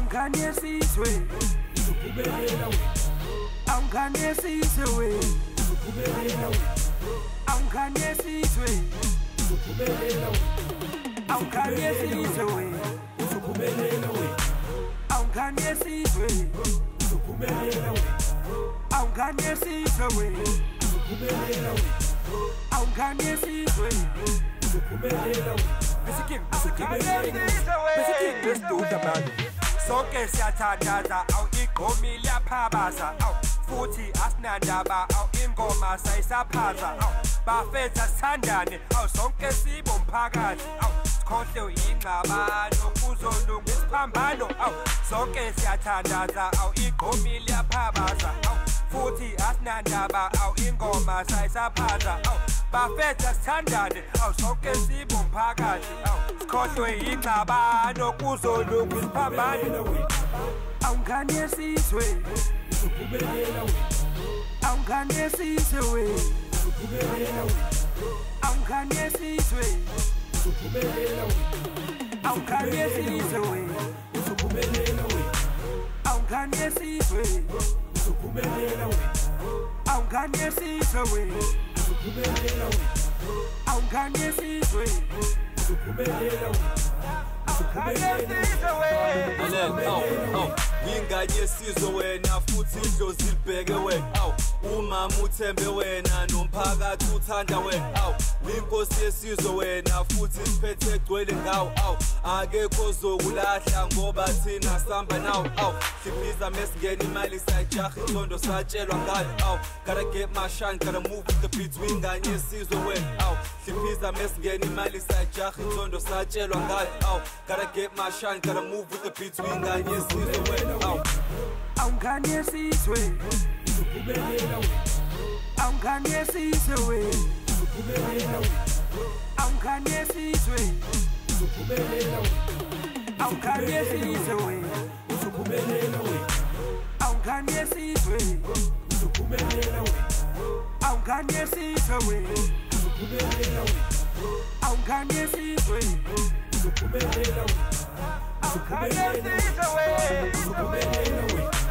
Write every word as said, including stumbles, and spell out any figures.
Ngane Yesizwe, Ngane Yesizwe, Ngane Yesizwe, Ngane Yesizwe, Ngane Yesizwe, Ngane Yesizwe, Ngane Yesizwe. Besikim, besikim, besikim, let's do the band. Sonke siyathandaza, aw Gqom iyaphabaza, aw futhi asinandaba, aw ingoma sayisaphaza, aw bafetha sithandane, aw sonke sibomphakathi, aw sikhohle ingxabano kuzolunga isiphambano, aw sonke siyathandaza, aw Gqom iyaphabaza, aw futhi asinandaba, aw ingoma sayisaphaza, aw bafetha sithandane, aw sonke sibomphakathi, aw sikhohle ingxabano kuzolunga isiphambano. Ngane Yesizwe, Ngane Yesizwe, Ngane Yesizwe, Ngane Yesizwe, Ngane Yesizwe, Ngane Yesizwe, Ngane Yesizwe. Ngane Yesizwe wena futhi idlozi libheke wena, aw umama uthembe wena nomphakathi uthanda wena, aw inkosi yesizwe wena futhi siphethe egcwele ngawo, aw akekho ozokulahla ngoba thina sihamba nawo, aw siphiza mesingena imali sayijaha intondo satshelwa ngayo, aw gotta get my shine, gotta move with the beat. Ngane Yesizwe wena, aw siphiza mesingena imali sayijaha intondo satshelwa ngayo, aw gotta get my shine, gotta move with the beat. Ngane Yesizwe wena, aw Ngane Yesizwe, Ngane Yesizwe, Ngane Yesizwe, Ngane Yesizwe, Ngane Yesizwe, Ngane Yesizwe, Ngane Yesizwe, Ngane Yesizwe.